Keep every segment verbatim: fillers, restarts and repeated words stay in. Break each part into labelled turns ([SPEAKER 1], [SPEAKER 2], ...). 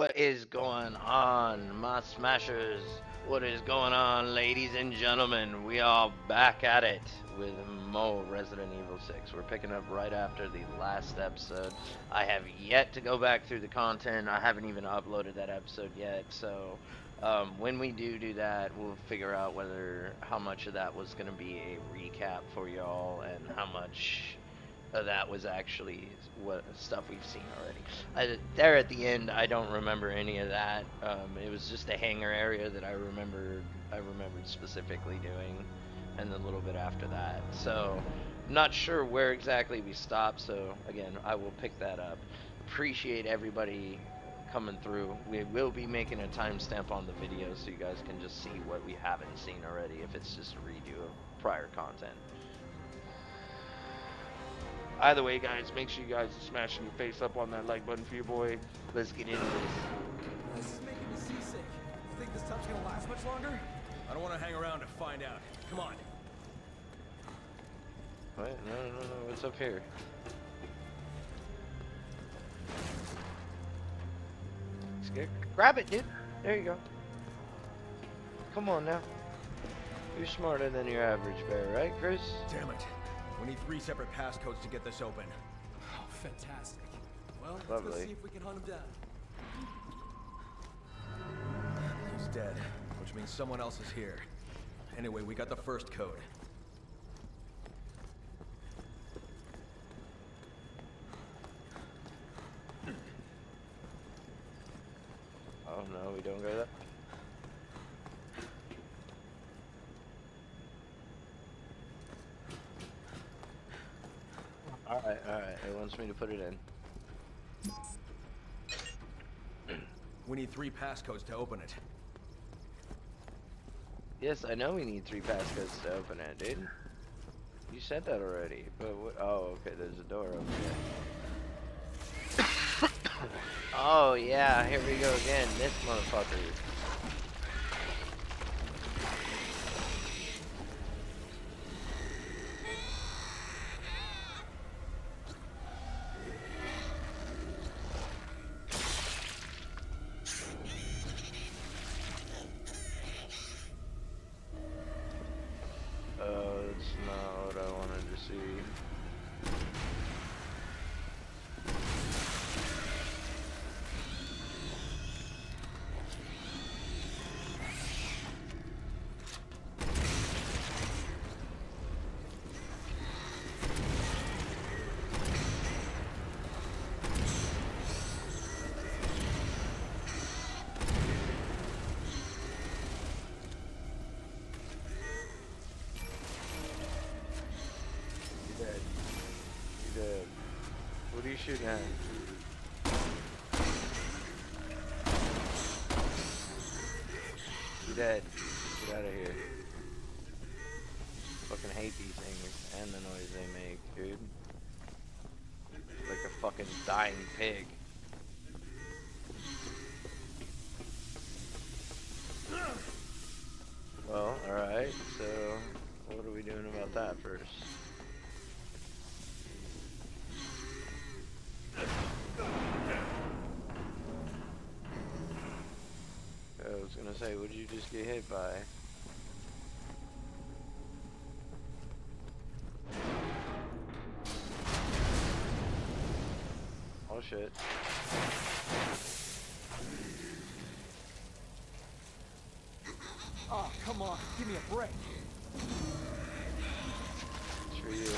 [SPEAKER 1] What is going on, my smashers? What is going on, ladies and gentlemen? We are back at it with more Resident Evil six. We're picking up right after the last episode. I have yet to go back through the content. I haven't even uploaded that episode yet. So um, when we do do that, we'll figure out whether how much of that was going to be a recap for y'all and how much uh, that was actually what stuff we've seen already. I, there at the end, I don't remember any of that. Um, it was just a hangar area that I remembered. I remembered specifically doing, and a little bit after that. So, I'm not sure where exactly we stopped. So again, I will pick that up. Appreciate everybody coming through. We will be making a timestamp on the video so you guys can just see what we haven't seen already. If it's just a redo of prior content. Either way, guys, make sure you guys are smashing your face up on that like button for your boy. Let's get into this.
[SPEAKER 2] This is making me seasick. You think this tub's gonna last much longer?
[SPEAKER 3] I don't want to hang around to find out. Come on.
[SPEAKER 1] What? No, no, no, no. What's up here? Scared? Grab it, dude. There you go. Come on now. You're smarter than your average bear, right, Chris?
[SPEAKER 3] Damn it. We need three separate passcodes to get this open.
[SPEAKER 2] Oh, fantastic. Well,
[SPEAKER 1] Lovely.
[SPEAKER 2] let's go see if we can hunt him down.
[SPEAKER 3] He's dead, which means someone else is here. Anyway, we got the first code.
[SPEAKER 1] Oh no, we don't go that. Alright, alright, it wants me to put it in.
[SPEAKER 3] We need three passcodes to open it.
[SPEAKER 1] Yes, I know we need three passcodes to open it, dude. You said that already, but what? Oh, okay, there's a door over there. Oh, yeah, here we go again, this motherfucker. Oh, that's not what I wanted to see. You're dead. You're dead. What are you shooting at? You're dead. Get out of here. Fucking hate these things and the noise they make, dude. Like a fucking dying pig. Well, alright, so what are we doing about that first? I was gonna say, what did you just get hit by? Oh shit.
[SPEAKER 2] Oh, come on. Give me a break.
[SPEAKER 1] It's for you.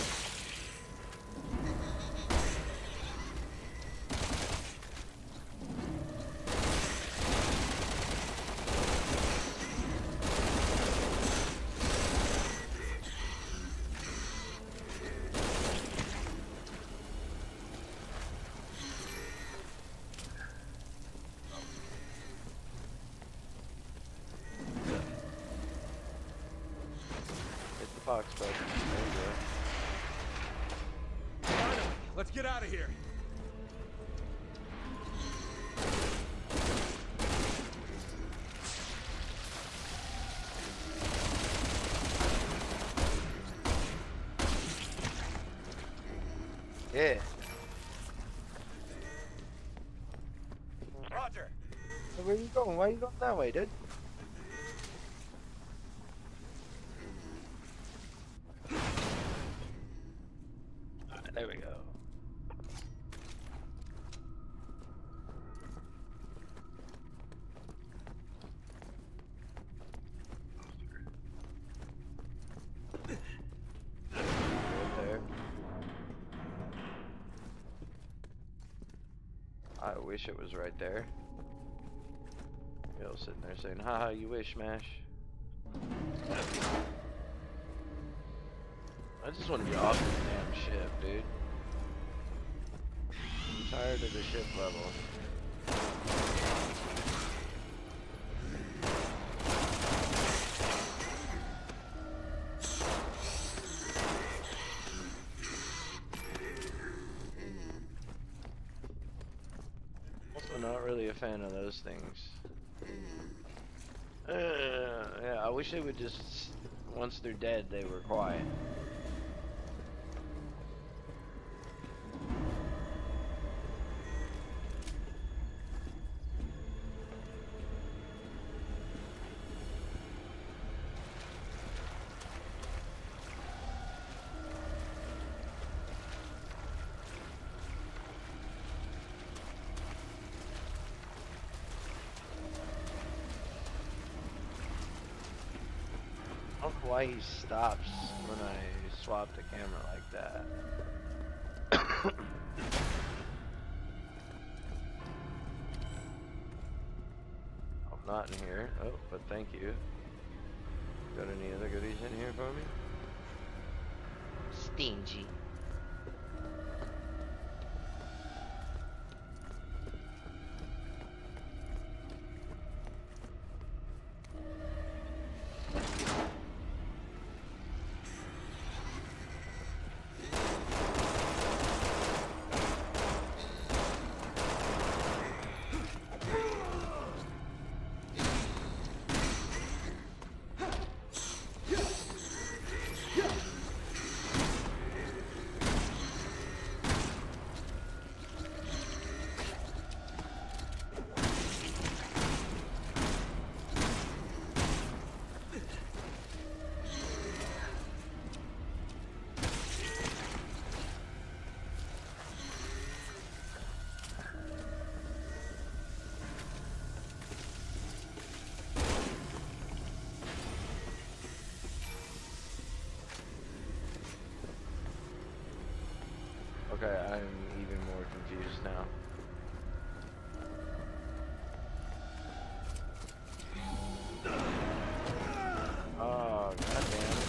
[SPEAKER 1] Hit the box, bud. There you go.
[SPEAKER 3] Let's get out of here.
[SPEAKER 1] Yeah.
[SPEAKER 3] Roger.
[SPEAKER 1] where are you going? Why are you going that way, dude? Alright, there we go. I wish it was right there. Yo, sitting there saying, haha, you wish, Smash. I just want to be off this damn ship, dude. I'm tired of the ship level. Also not really a fan of those things. Uh, yeah, I wish they would just, once they're dead, they were quiet. I don't know why he stops when I swap the camera like that. I'm not in here. Oh, but thank you. Got any other goodies in here for me? Stingy. Okay, I'm even more confused now. Oh, goddamn.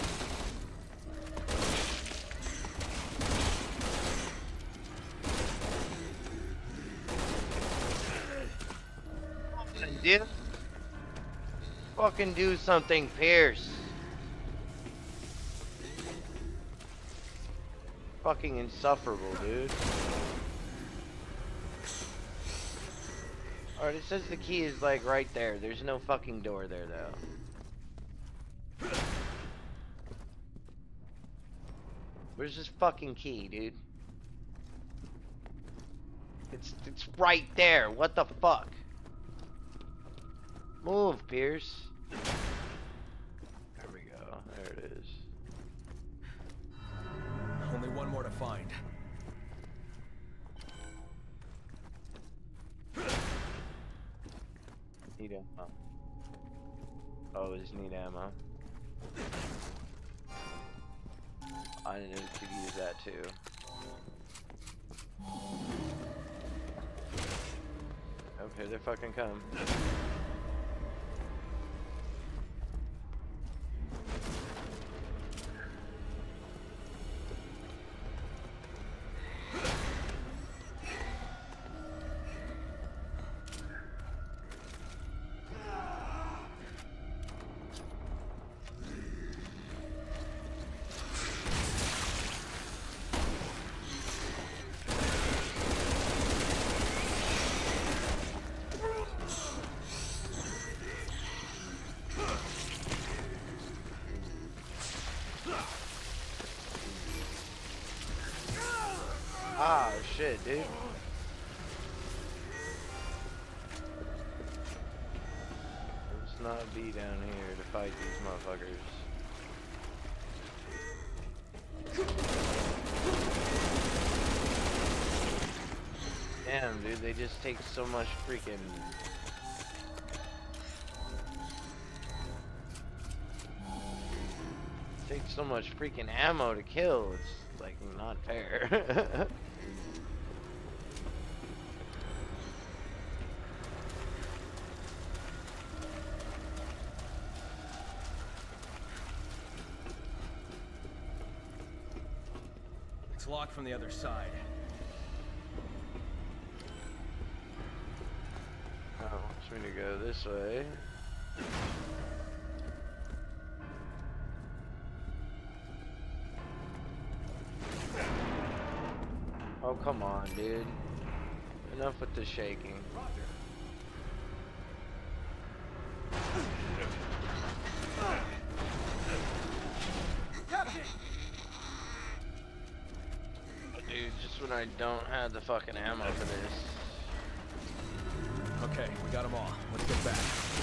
[SPEAKER 1] Dude, fucking do something, Pierce. Fucking insufferable, dude. Alright, it says the key is like right there. There's no fucking door there though. Where's this fucking key, dude? It's it's right there. What the fuck? Move, Pierce. There we go. There it is.
[SPEAKER 3] Only one more to find.
[SPEAKER 1] Need ammo. Oh, just need ammo. I need to use that too. Okay, they fucking come. Ah, shit, dude. not be down here to fight these motherfuckers. Damn, dude, they just take so much freaking... Take so much freaking ammo to kill. It's like not fair.
[SPEAKER 3] It's locked from the other side.
[SPEAKER 1] Oh, wants me to go this way. Oh, come on, dude. Enough with the shaking. Dude, just when I don't have the fucking ammo for this.
[SPEAKER 3] Okay, we got them all. Let's get back.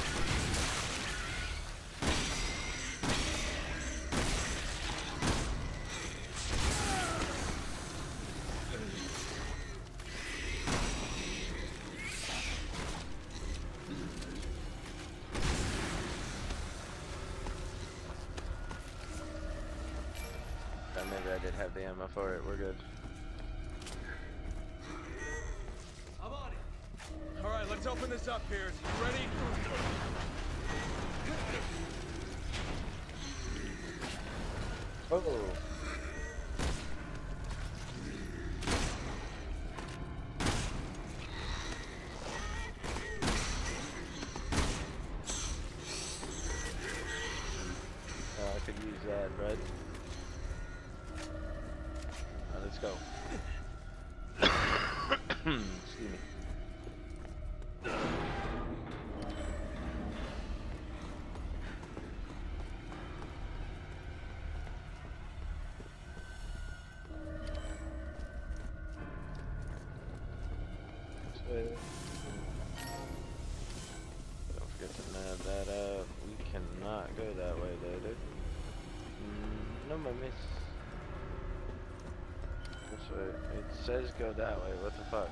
[SPEAKER 1] Maybe I did have the ammo for it. We're good.
[SPEAKER 3] I'm on it. All right, let's open this up, Pierce. You ready?
[SPEAKER 1] Oh. Oh, I could use that, right? Let's go. Excuse me. Don't forget to nab that up. We cannot go that way though, dude. Mm, no, my miss. This way. It says go that way. What the fuck?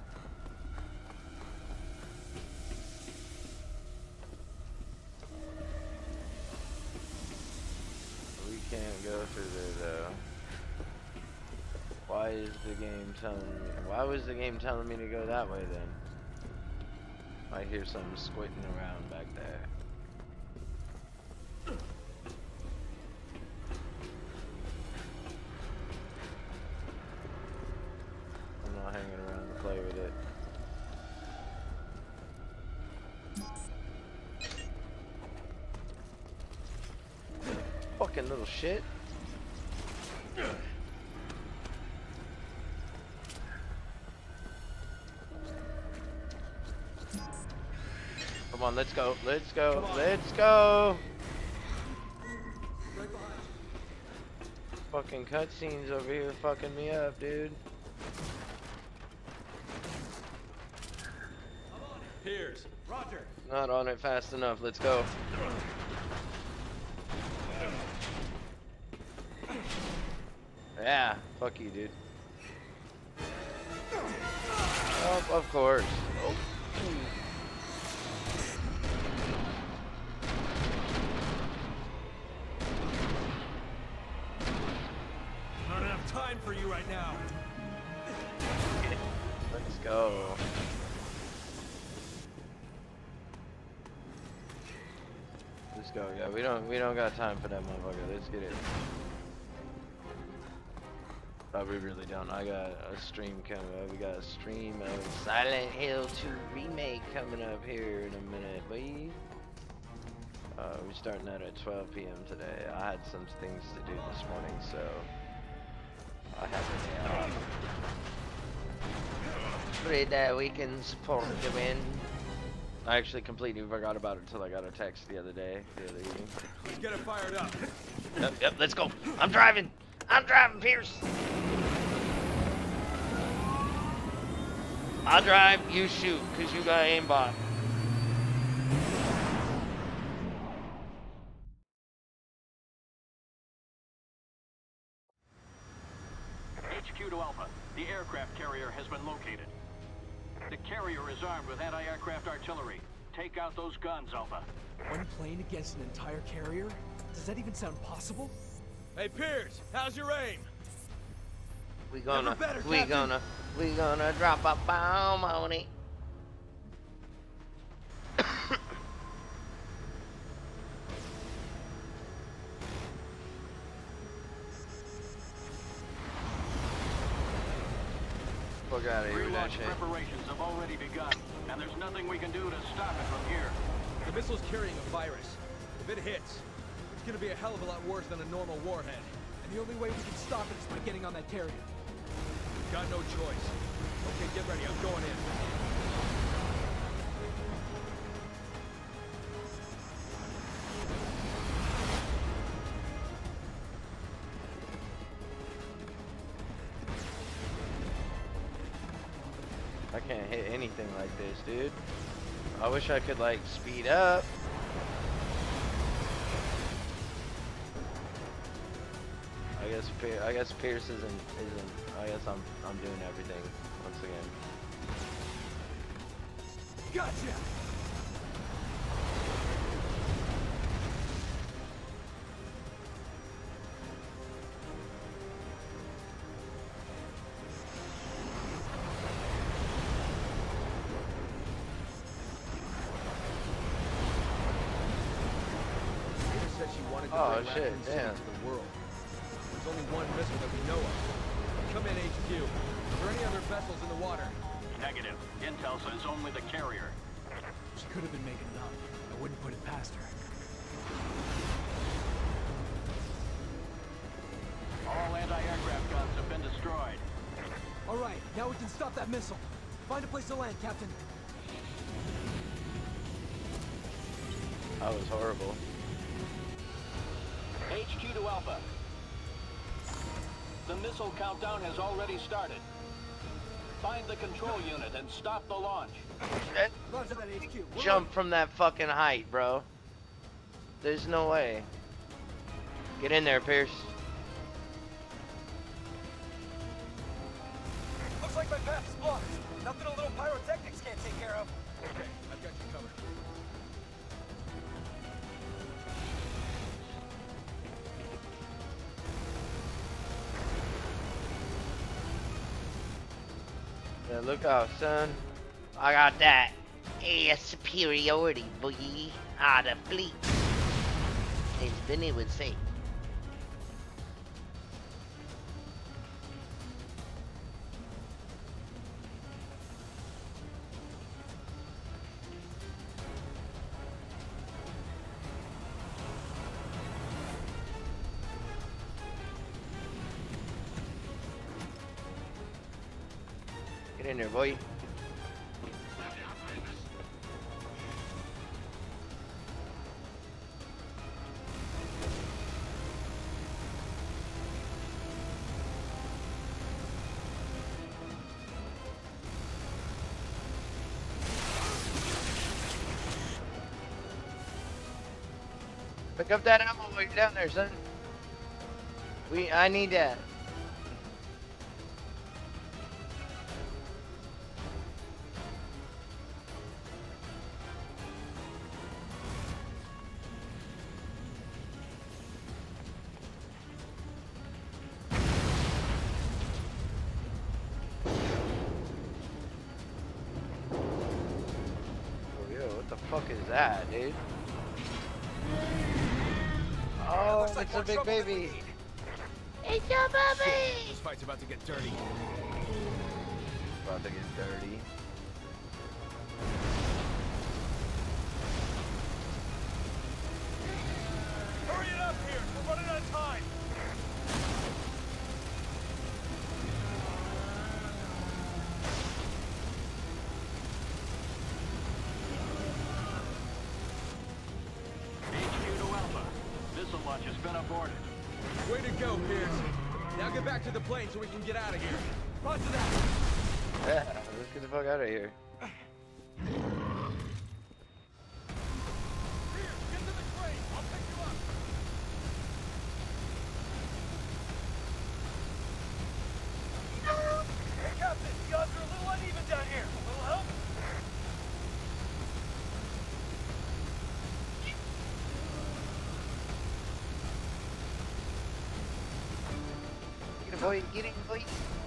[SPEAKER 1] We can't go through there though. Why is the game telling me? Why was the game telling me to go that way then? I hear something squinting around back there. Hanging around to play with it. Fucking little shit. Come on, let's go. Let's go. Let's go.
[SPEAKER 2] Right behind you.
[SPEAKER 1] Fucking cutscenes over here fucking me up, dude.
[SPEAKER 3] Pierce, Roger.
[SPEAKER 1] Not on it fast enough. Let's go. Yeah, fuck you, dude. Oh, of course. Oh.
[SPEAKER 3] I don't have time for you right now.
[SPEAKER 1] Let's go. Let's go. Yeah, we don't we don't got time for that motherfucker. Let's get it. Oh, we really don't. I got a stream coming up. We got a stream of Silent Hill two Remake coming up here in a minute, boy. Uh, we're starting that at twelve P M today. I had some things to do this morning, so I have a day off. Pray that we can support the win. I actually completely forgot about it until I got a text the other day, the other evening.
[SPEAKER 3] Let's get it fired up.
[SPEAKER 1] Yep, yep, let's go. I'm driving. I'm driving, Pierce. I'll drive, you shoot, because you got aimbot.
[SPEAKER 4] to Alpha. The aircraft carrier has been located. The carrier is armed with anti-aircraft artillery. Take out those guns, Alpha.
[SPEAKER 2] One plane against an entire carrier? Does that even sound possible?
[SPEAKER 3] Hey, Pierce, how's your aim?
[SPEAKER 1] We gonna,
[SPEAKER 2] better,
[SPEAKER 1] we
[SPEAKER 2] Captain.
[SPEAKER 1] gonna, we gonna drop a bomb on it. Fuck out of here with that
[SPEAKER 4] Relaunch
[SPEAKER 1] shit.
[SPEAKER 4] preparations have already begun, and there's nothing we can do to stop it from here.
[SPEAKER 3] The missile's carrying a virus. If it hits, it's gonna be a hell of a lot worse than a normal warhead.
[SPEAKER 2] And the only way we can stop it is by getting on that carrier.
[SPEAKER 3] Got no choice. Okay, get ready. I'm going in.
[SPEAKER 1] I can't hit anything like this, dude. I wish I could like speed up. I guess Pier I guess Pierce isn't isn't. I guess I'm I'm doing everything once again.
[SPEAKER 2] Gotcha!
[SPEAKER 3] Peter said she wanted to
[SPEAKER 1] Oh,
[SPEAKER 3] bring
[SPEAKER 1] shit,
[SPEAKER 3] Raccoon City
[SPEAKER 1] damn.
[SPEAKER 3] to the world. There's only one missile that we know of. Come in, H Q. Are there any other vessels in the water?
[SPEAKER 4] Negative. Intel says only the carrier.
[SPEAKER 2] She could have been making it up. I wouldn't put it past her.
[SPEAKER 4] All anti-aircraft guns have been destroyed.
[SPEAKER 2] All right, now we can stop that missile. Find a place to land, Captain.
[SPEAKER 1] That was horrible.
[SPEAKER 4] H Q to Alpha. The missile countdown has already started. Find the control unit and stop the launch.
[SPEAKER 1] That
[SPEAKER 2] Roger that, H Q. We're
[SPEAKER 1] jump from that fucking height, bro. There's no way. Get in there, Pierce.
[SPEAKER 2] Looks like my path is blocked. Nothing a little pyrotechnics can't take care of.
[SPEAKER 3] Okay, I've got you covered.
[SPEAKER 1] Yeah, look out, son. I got that air superiority, boy. Ah, the fleet. As Vinny would say. Get in there, boy. Pick up that ammo while you're down there, son. We, I need that. Oh, yo, what the fuck is that, dude? Oh,
[SPEAKER 2] looks like
[SPEAKER 1] it's a
[SPEAKER 2] more
[SPEAKER 1] big
[SPEAKER 2] trouble than we
[SPEAKER 1] baby.
[SPEAKER 2] need.
[SPEAKER 1] It's a baby.
[SPEAKER 3] This fight's about to get dirty.
[SPEAKER 1] About to get dirty.
[SPEAKER 3] Hurry it up here! We're running out of time!
[SPEAKER 4] H Q to Alpha. Missile launch has been aborted.
[SPEAKER 3] Way to go, Pierce. Now get back to the plane so we can get out of here.
[SPEAKER 2] Roger that.
[SPEAKER 1] Yeah, let's get the fuck out of here.
[SPEAKER 3] Pierce, get to the train! I'll pick you up!
[SPEAKER 1] boy. Get him, boy.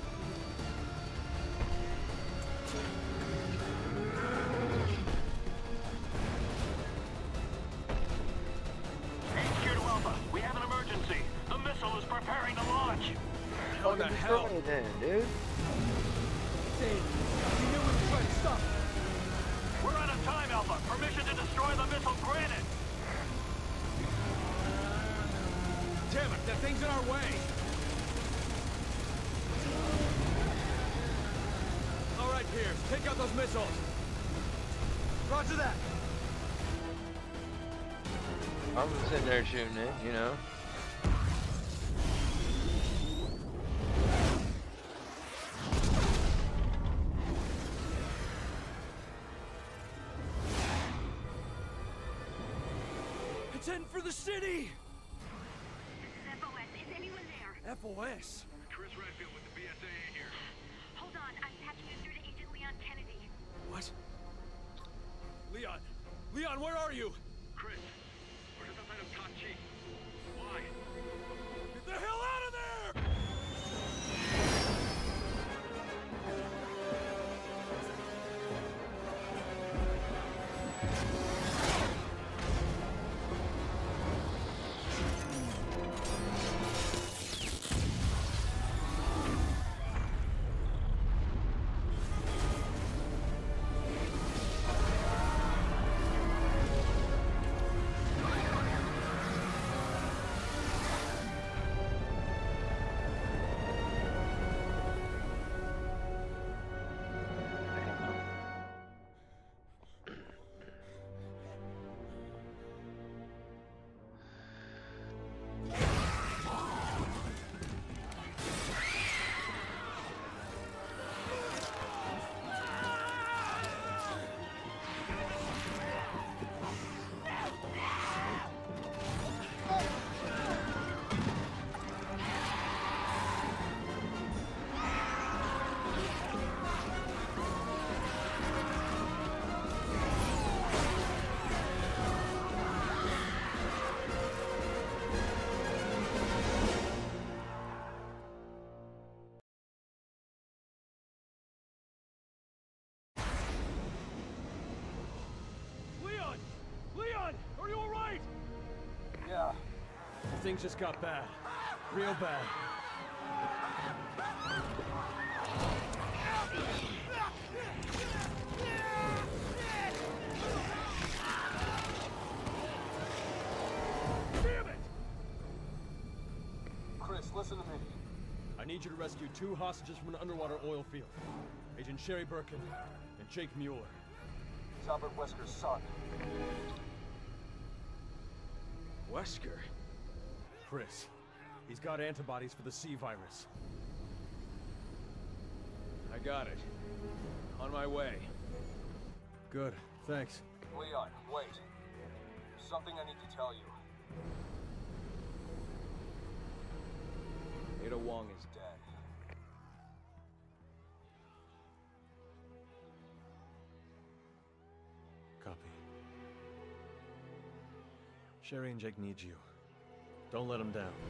[SPEAKER 4] H Q to Alpha, we have an emergency. The missile is preparing to launch.
[SPEAKER 3] How the hell?
[SPEAKER 1] Destroy it then, dude.
[SPEAKER 2] Dave, we knew we were trying to stop.
[SPEAKER 4] We're out of time, Alpha. Permission to destroy the missile granted.
[SPEAKER 3] Damn it, that thing's in our way. All right, Pierce, take out those missiles. Roger that.
[SPEAKER 1] I'm sitting there shooting it, you know.
[SPEAKER 3] It's heading for the city.
[SPEAKER 5] This is F O S. Is anyone there?
[SPEAKER 3] F O S?
[SPEAKER 4] Chris Redfield with the B S A A here.
[SPEAKER 5] Hold on. I'm patching you through to Agent Leon Kennedy.
[SPEAKER 3] What? Leon! Leon, where are you?
[SPEAKER 4] Chris, we're just outside of Tachi. Why?
[SPEAKER 3] Get the hell out of there! Leon! Leon! Are you alright?
[SPEAKER 2] Yeah.
[SPEAKER 3] Things just got bad. Real bad. Damn it!
[SPEAKER 2] Chris, listen to me.
[SPEAKER 3] I need you to rescue two hostages from an underwater oil field. Agent Sherry Birkin and Jake Mueller.
[SPEAKER 2] He's Albert Wesker's son.
[SPEAKER 3] Wesker? Chris, he's got antibodies for the C virus. I got it. On my way. Good, thanks.
[SPEAKER 2] Leon, wait. Something I need to tell you.
[SPEAKER 3] Ada Wong is
[SPEAKER 2] Dead.
[SPEAKER 3] Copy. Sherry and Jake need you. Don't let them down.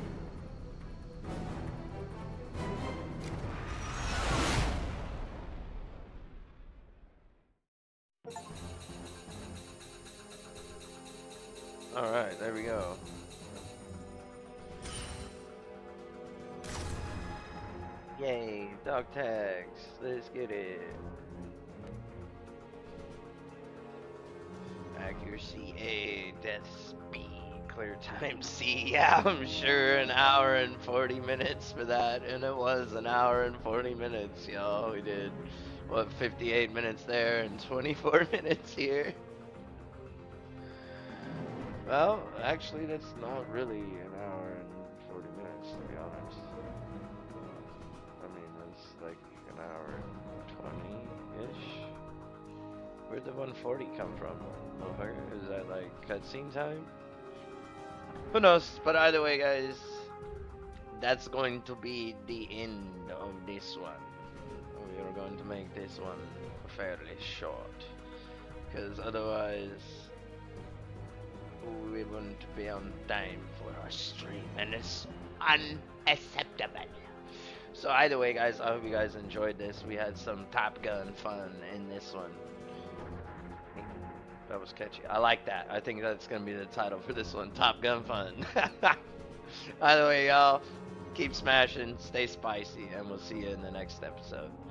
[SPEAKER 1] Alright, there we go. Yay, dog tags. Let's get it. Accuracy A, death speed, clear time C. Yeah, I'm sure an hour and forty minutes for that. And it was an hour and forty minutes, y'all. We did, what, fifty-eight minutes there and twenty-four minutes here. Well, actually, that's not really an hour and forty minutes, to be honest. I mean, it's like an hour and twenty-ish. Where'd the one forty come from, motherfucker? Is that like cutscene time? Who knows? But either way, guys, that's going to be the end of this one. We are going to make this one fairly short, because otherwise we wouldn't be on time for our stream, and it's unacceptable. So either way, guys, I hope you guys enjoyed this. We had some Top Gun fun in this one. That was catchy. I like that. I think that's going to be the title for this one, Top Gun fun. Either way, y'all, keep smashing, stay spicy, and we'll see you in the next episode.